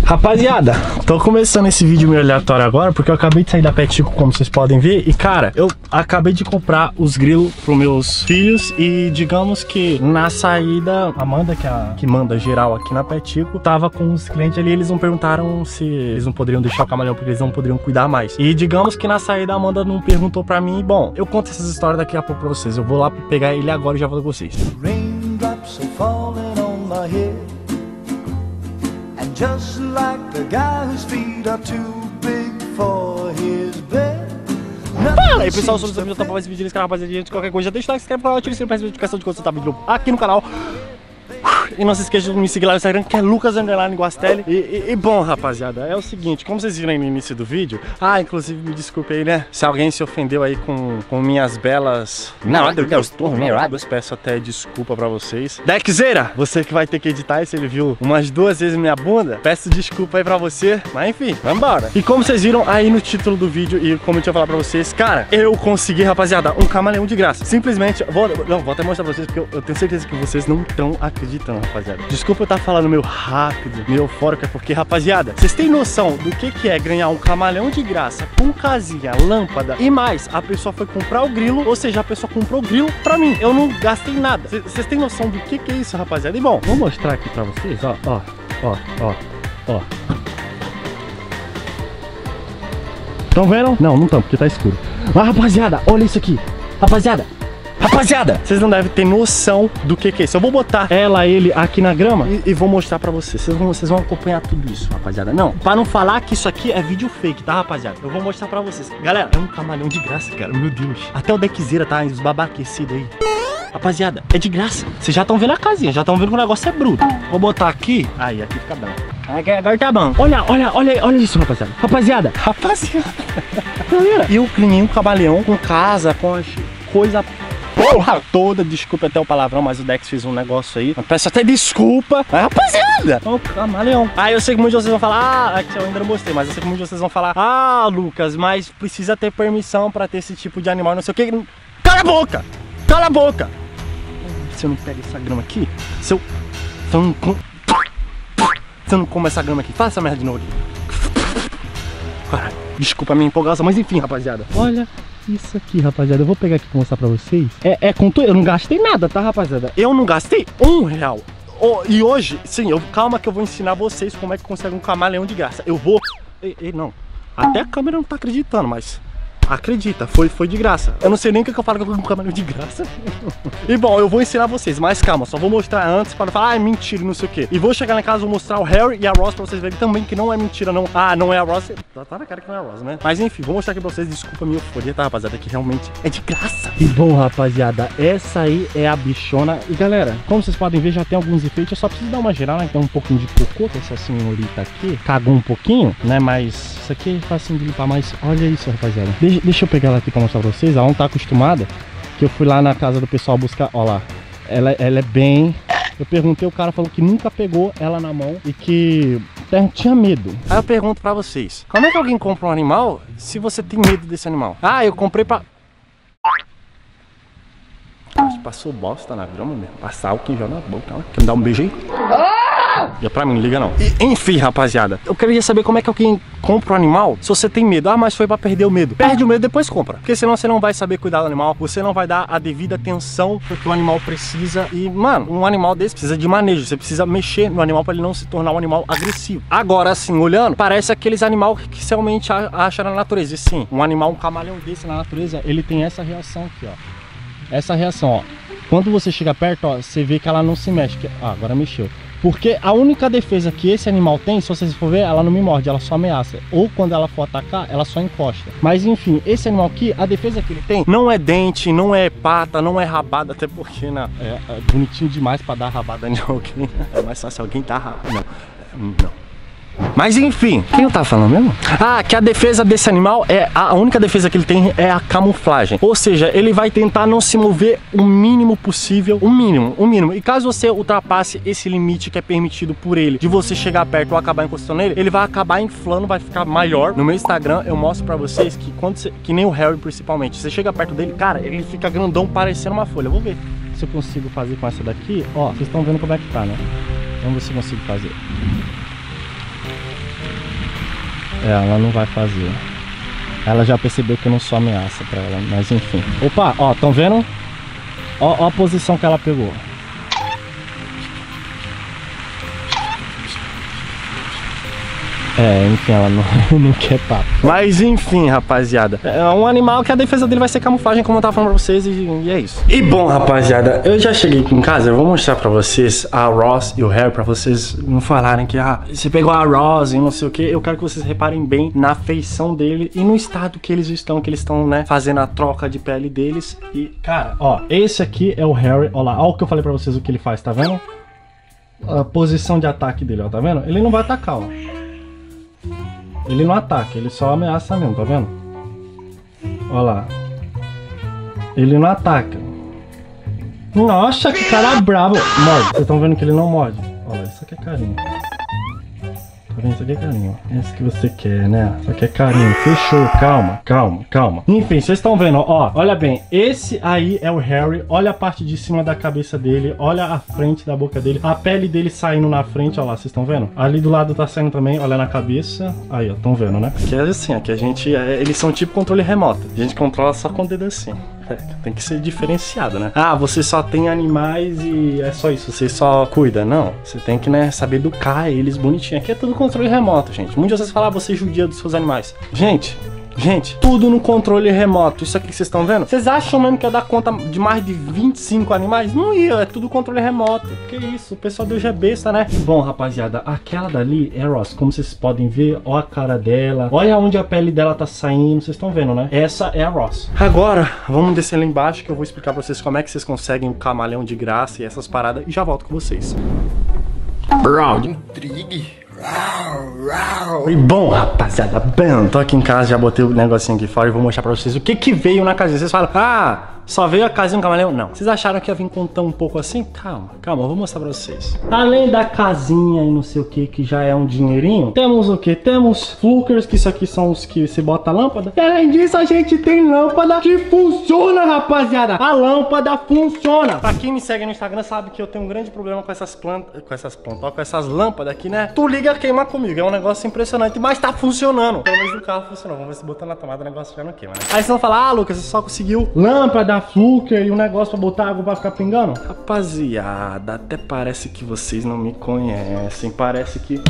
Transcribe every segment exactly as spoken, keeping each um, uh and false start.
Rapaziada, tô começando esse vídeo meio aleatório agora porque eu acabei de sair da Petico, como vocês podem ver. E cara, eu acabei de comprar os grilos pros meus filhos. E digamos que na saída, a Amanda, que, é a, que manda geral aqui na Petico, tava com os clientes ali. Eles não perguntaram se eles não poderiam deixar o camaleão porque eles não poderiam cuidar mais. E digamos que na saída a Amanda não perguntou pra mim. Bom, eu conto essas histórias daqui a pouco pra vocês. Eu vou lá pegar ele agora e já volto com vocês. And just like the guy whose feet are too big for his bed. Fala aí pessoal, eu sou o Luciano, eu tô pra esse vídeo nesse canal, rapaziada. De qualquer coisa, deixa o like, se inscreve no canal, ativa o sininho pra receber notificação de quando você tá vídeo aqui no canal. E não se esqueça de me seguir lá no Instagram, que é Lucas Underline Guastelli. E, e, e bom, rapaziada, é o seguinte, como vocês viram aí no início do vídeo. Ah, inclusive me desculpe aí, né, se alguém se ofendeu aí com, com minhas belas... Não, eu estou meurados. Peço até desculpa pra vocês. Dexeira, você que vai ter que editar isso, ele viu umas duas vezes minha bunda. Peço desculpa aí pra você, mas enfim, vambora. E como vocês viram aí no título do vídeo e como eu tinha falado pra vocês, cara, eu consegui, rapaziada, um camaleão de graça. Simplesmente, vou, não, vou até mostrar pra vocês porque eu, eu tenho certeza que vocês não estão acreditando, rapaziada. Desculpa eu estar falando meio rápido, meio eufórico, é porque, rapaziada, vocês têm noção do que que é ganhar um camaleão de graça com casinha, lâmpada e mais, a pessoa foi comprar o grilo, ou seja, a pessoa comprou o grilo pra mim. Eu não gastei nada. Vocês têm noção do que que é isso, rapaziada? E bom, vou mostrar aqui pra vocês, ó, ó, ó, ó, ó. Estão vendo? Não, não estão, porque tá escuro. Mas, rapaziada, olha isso aqui. Rapaziada, Rapaziada, vocês não devem ter noção do que que é isso. Eu vou botar ela, ele aqui na grama e, e vou mostrar pra vocês. Vocês vão, vocês vão acompanhar tudo isso, rapaziada. Não, pra não falar que isso aqui é vídeo fake, tá, rapaziada? Eu vou mostrar pra vocês. Galera, é um camaleão de graça, cara. Meu Deus. Até o Dexeira tá esbabaquecido aí. Rapaziada, é de graça. Vocês já estão vendo a casinha, já estão vendo que o negócio é bruto. Vou botar aqui. Aí, aqui fica branco. Agora tá bom. Olha, olha, olha, olha isso, rapaziada. Rapaziada. Rapaziada. Galera, eu criei um camaleão com casa, com coisa... porra toda, desculpa até o palavrão, mas o Dex fez um negócio aí. Eu peço até desculpa. Mas, rapaziada, é um camaleão. Ah, eu sei que muitos de vocês vão falar, ah, eu ainda não mostrei, mas eu sei que muitos de vocês vão falar, ah, Lucas, mas precisa ter permissão pra ter esse tipo de animal, não sei o que. Cala a boca! Cala a boca! Se eu não pego essa grama aqui, se eu... Se eu não, se eu não como essa grama aqui, faça essa merda de novo aqui. Caralho, desculpa a minha empolgação, mas enfim, rapaziada. Olha... isso aqui, rapaziada, eu vou pegar aqui pra mostrar pra vocês. É, é com tudo, eu não gastei nada, tá, rapaziada? Eu não gastei um real. Oh, e hoje, sim, eu, calma que eu vou ensinar vocês como é que consegue um camaleão de graça. Eu vou... Ei, ei, não. Até a câmera não tá acreditando, mas... acredita, foi, foi de graça. Eu não sei nem o que eu falo que eu comprei um camaleão de graça. E bom, eu vou ensinar vocês, mas calma, só vou mostrar antes para falar, ah, é mentira, não sei o que. E vou chegar na casa, vou mostrar o Harry e a Ross pra vocês verem também que não é mentira, não. Ah, não é a Ross. Tá, tá na cara que não é a Ross, né? Mas enfim, vou mostrar aqui pra vocês, desculpa a minha euforia, tá, rapaziada, que realmente é de graça. E bom, rapaziada, essa aí é a bichona. E galera, como vocês podem ver, já tem alguns efeitos. Eu só preciso dar uma geral, né? Tem um pouquinho de cocô, que essa senhorita aqui cagou um pouquinho, né? Mas isso aqui é fácil de limpar, mas olha isso, rapaziada. Deixa, deixa eu pegar ela aqui pra mostrar pra vocês. Ela não tá acostumada, que eu fui lá na casa do pessoal buscar, ó lá, ela, ela é bem... Eu perguntei, o cara falou que nunca pegou ela na mão e que tinha medo. Aí eu pergunto pra vocês, como é que alguém compra um animal se você tem medo desse animal? Ah, eu comprei pra... Passou bosta na grama mesmo. Passar álcool em gel na boca. Quer me dar um beijo aí? E é pra mim, não liga não. E, enfim, rapaziada, eu queria saber como é que alguém compra um animal se você tem medo. Ah, mas foi pra perder o medo. Perde o medo, depois compra. Porque senão você não vai saber cuidar do animal. Você não vai dar a devida atenção porque o animal precisa. E, mano, um animal desse precisa de manejo. Você precisa mexer no animal pra ele não se tornar um animal agressivo. Agora, assim, olhando, parece aqueles animais que realmente acham na natureza. E sim, um animal, um camaleão desse na natureza, ele tem essa reação aqui, ó. Essa reação, ó. Quando você chega perto, ó, você vê que ela não se mexe. Ah, agora mexeu. Porque a única defesa que esse animal tem, se vocês for ver, ela não me morde, ela só ameaça. Ou quando ela for atacar, ela só encosta. Mas enfim, esse animal aqui, a defesa que ele tem não é dente, não é pata, não é rabada. Até porque, né, é, é bonitinho demais pra dar rabada em alguém. É mais fácil alguém dar rabada. Não, não. Mas enfim, quem eu tava falando mesmo? Ah, que a defesa desse animal, é a única defesa que ele tem é a camuflagem. Ou seja, ele vai tentar não se mover o mínimo possível. O mínimo, o mínimo. E caso você ultrapasse esse limite que é permitido por ele, de você chegar perto ou acabar encostando nele, ele vai acabar inflando, vai ficar maior. No meu Instagram eu mostro pra vocês que quando você, que nem o Harry principalmente, você chega perto dele, cara, ele fica grandão parecendo uma folha. Vou ver se eu consigo fazer com essa daqui. Ó, vocês estão vendo como é que tá, né? Vamos ver se eu consigo fazer. É, ela não vai fazer. Ela já percebeu que eu não sou ameaça pra ela, mas enfim. Opa, ó, tão vendo? Ó, ó a posição que ela pegou. É, enfim, ela não, não quer papo. Mas enfim, rapaziada, é um animal que a defesa dele vai ser camuflagem, como eu tava falando pra vocês, e, e é isso. E bom, rapaziada, eu já cheguei aqui em casa, eu vou mostrar pra vocês a Ross e o Harry, pra vocês não falarem que, ah, você pegou a Ross e não sei o que. Eu quero que vocês reparem bem na feição dele e no estado que eles estão, que eles estão, né, fazendo a troca de pele deles. E, cara, ó, esse aqui é o Harry, ó lá, ó o que eu falei pra vocês, o que ele faz, tá vendo? A posição de ataque dele, ó, tá vendo? Ele não vai atacar, ó. Ele não ataca, ele só ameaça mesmo, tá vendo? Olha lá. Ele não ataca. Nossa, que cara brabo. Morde, vocês estão vendo que ele não morde. Olha, isso aqui é carinho. Tá vendo? Isso aqui é carinho. Esse que você quer, né? Isso aqui é carinho. Fechou, calma, calma, calma. Enfim, vocês estão vendo, ó. Olha bem, esse aí é o Harry. Olha a parte de cima da cabeça dele. Olha a frente da boca dele. A pele dele saindo na frente, ó lá, vocês estão vendo? Ali do lado tá saindo também, olha na cabeça. Aí, ó, estão vendo, né? Aqui é assim, aqui a gente, é, eles são tipo controle remoto. A gente controla só com o dedo assim. É, tem que ser diferenciado, né? Ah, você só tem animais e é só isso, você só cuida. Não, você tem que, né, saber educar eles bonitinho. Aqui é tudo controle remoto, gente. Muitas vezes falam, ah, você judia dos seus animais. Gente... Gente, tudo no controle remoto. Isso aqui que vocês estão vendo? Vocês acham mesmo que ia dar conta de mais de vinte e cinco animais? Não ia, é tudo controle remoto. Que isso, o pessoal deu já besta, né? Bom, rapaziada, aquela dali é a Ross. Como vocês podem ver, ó a cara dela. Olha onde a pele dela tá saindo. Vocês estão vendo, né? Essa é a Ross. Agora, vamos descer lá embaixo que eu vou explicar pra vocês como é que vocês conseguem o camaleão de graça e essas paradas. E já volto com vocês. Bro, intrigue. E bom, rapaziada, bem, tô aqui em casa, já botei o negocinho aqui fora e vou mostrar pra vocês o que que veio na casinha. Vocês falam, ah, só veio a casinha do camaleão? Não. Vocês acharam que ia vir contando um pouco assim? Calma, calma, eu vou mostrar pra vocês. Além da casinha e não sei o que, que já é um dinheirinho, temos o que? Temos flukers, que isso aqui são os que você bota a lâmpada. E além disso, a gente tem lâmpada que funciona, rapaziada. A lâmpada funciona. Pra quem me segue no Instagram sabe que eu tenho um grande problema com essas plantas, com essas plantas, ó, com essas lâmpadas aqui, né? Tu liga, queima comigo. É um negócio impressionante, mas tá funcionando. Pelo menos no carro funcionou. Vamos ver se botando na tomada o negócio já não queima, né? Aí vocês vão falar, ah, Lucas, você só conseguiu lâmpada, fluker e um negócio pra botar água pra ficar pingando? Rapaziada, até parece que vocês não me conhecem. Parece que...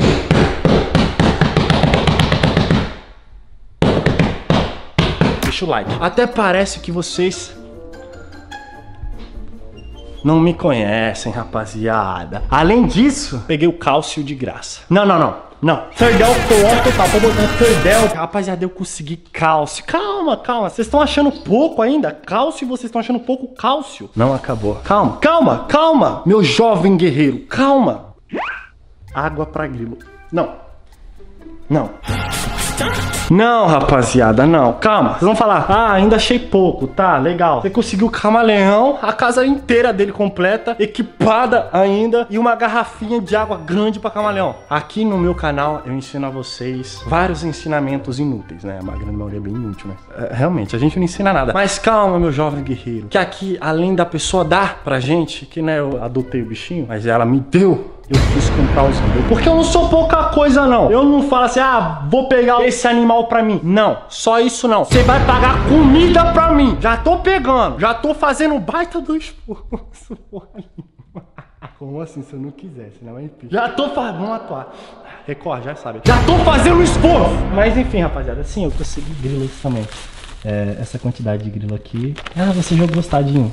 Deixa o like. Até parece que vocês... não me conhecem, rapaziada. Além disso, peguei o cálcio de graça. Não, não, não. Não. Ferdel coloca total. Tô botando Ferdel. Rapaziada, eu consegui cálcio. Calma, calma. Vocês estão achando pouco ainda? Cálcio e vocês estão achando pouco cálcio? Não acabou. Calma, calma, calma. Meu jovem guerreiro. Calma. Água pra grilo. Não. Não. Não, rapaziada, não. Calma. Vocês vão falar, ah, ainda achei pouco. Tá, legal. Você conseguiu o camaleão, a casa inteira dele completa, equipada ainda, e uma garrafinha de água grande pra camaleão. Aqui no meu canal eu ensino a vocês vários ensinamentos inúteis, né? A grande maioria é bem inútil, né? É, realmente, a gente não ensina nada. Mas calma, meu jovem guerreiro. Que aqui, além da pessoa dar pra gente, que né, eu adotei o bichinho, mas ela me deu, eu quis comprar os meus. Porque eu não sou pouca coisa, não. Eu não falo assim, ah, vou pegar esse animal pra mim. Não, só isso não. Você vai pagar comida pra mim. Já tô pegando. Já tô fazendo baita do esforço. Como assim, se eu não quiser? Senão é impeachment. Já tô fazendo... Vamos atuar. Record, já sabe. Já tô fazendo esforço. Mas enfim, rapaziada. Sim, eu consegui grilos também. É, essa quantidade de grilo aqui. Ah, você jogou tadinho.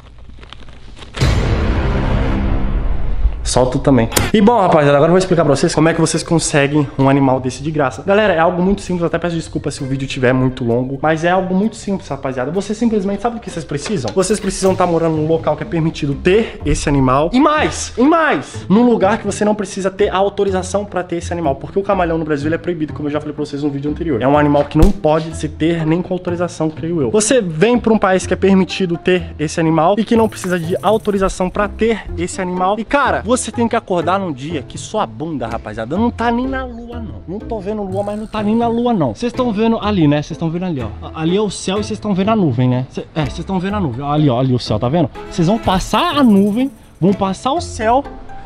Solto também. E bom, rapaziada, agora eu vou explicar pra vocês como é que vocês conseguem um animal desse de graça. Galera, é algo muito simples, até peço desculpa se o vídeo estiver muito longo, mas é algo muito simples, rapaziada. Você simplesmente, sabe o que vocês precisam? Vocês precisam estar morando num local que é permitido ter esse animal. E mais, e mais, num lugar que você não precisa ter autorização pra ter esse animal, porque o camaleão no Brasil ele é proibido, como eu já falei pra vocês no vídeo anterior. É um animal que não pode se ter nem com autorização, creio eu. Você vem pra um país que é permitido ter esse animal e que não precisa de autorização pra ter esse animal. E cara, você tem que acordar num dia que sua bunda, rapaziada, não tá nem na lua, não. Não tô vendo lua, mas não tá nem na lua, não. Vocês estão vendo ali, né? Vocês estão vendo ali, ó. Ali é o céu e vocês estão vendo a nuvem, né? Cê, é, vocês estão vendo a nuvem. Ali, ó, ali o céu, tá vendo? Vocês vão passar a nuvem, vão passar o céu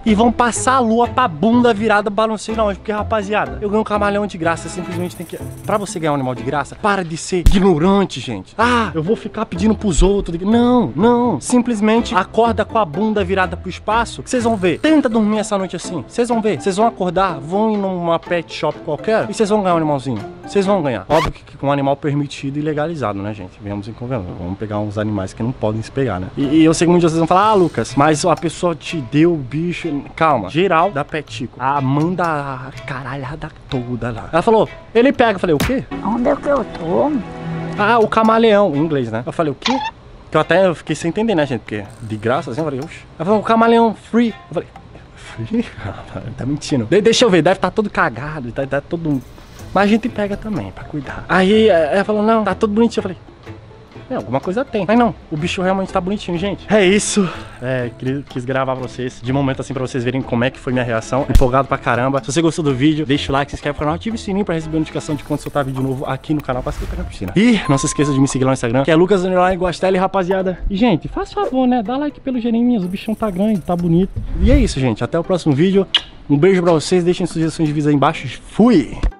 e vão passar a lua pra bunda virada pra não sei não onde. Porque, rapaziada, eu ganho um camaleão de graça. Você simplesmente tem que... Pra você ganhar um animal de graça, para de ser ignorante, gente. Ah, eu vou ficar pedindo pros outros. Não, não. Simplesmente acorda com a bunda virada pro espaço. Vocês vão ver. Tenta dormir essa noite assim. Vocês vão ver. Vocês vão acordar, vão ir numa pet shop qualquer e vocês vão ganhar um animalzinho. Vocês vão ganhar. Óbvio que com um animal permitido e legalizado, né, gente? Venhamos em convenção. Vamos pegar uns animais que não podem se pegar, né? E, e eu sei que muitos de vocês vão falar, ah, Lucas, mas a pessoa te deu o bicho. Calma. Geral da Petico. A Amanda, a caralhada toda lá. Ela falou, ele pega. Eu falei, o quê? Onde é que eu tô? Ah, o camaleão. Em inglês, né? Eu falei, o quê? Que eu até eu fiquei sem entender, né, gente? Porque de graça, assim, eu falei, oxe. Ela falou, o camaleão free. Eu falei, free? Tá mentindo. De deixa eu ver, deve estar todo cagado, tá, tá todo... Mas a gente pega também, pra cuidar. Aí ela falou, não, tá todo bonitinho. Eu falei, é, alguma coisa tem. Mas não, o bicho realmente tá bonitinho, gente. É isso. É, quis gravar pra vocês, de momento assim, pra vocês verem como é que foi minha reação. Empolgado pra caramba. Se você gostou do vídeo, deixa o like, se inscreve no canal, ativa o sininho pra receber a notificação de quando soltar vídeo novo aqui no canal. Passa na piscina. E não se esqueça de me seguir lá no Instagram, que é Lucas Underline Guastelli, rapaziada. E, gente, faz favor, né? Dá like pelo Jereminhas, o bichão tá grande, tá bonito. E é isso, gente. Até o próximo vídeo. Um beijo pra vocês, deixem sugestões de vídeos aí embaixo. Fui!